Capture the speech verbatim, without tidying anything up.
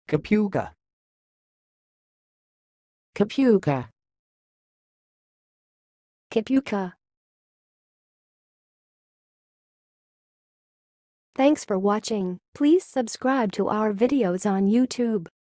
kipuka, kipuka, kipuka. Thanks for watching. Please subscribe to our videos on YouTube.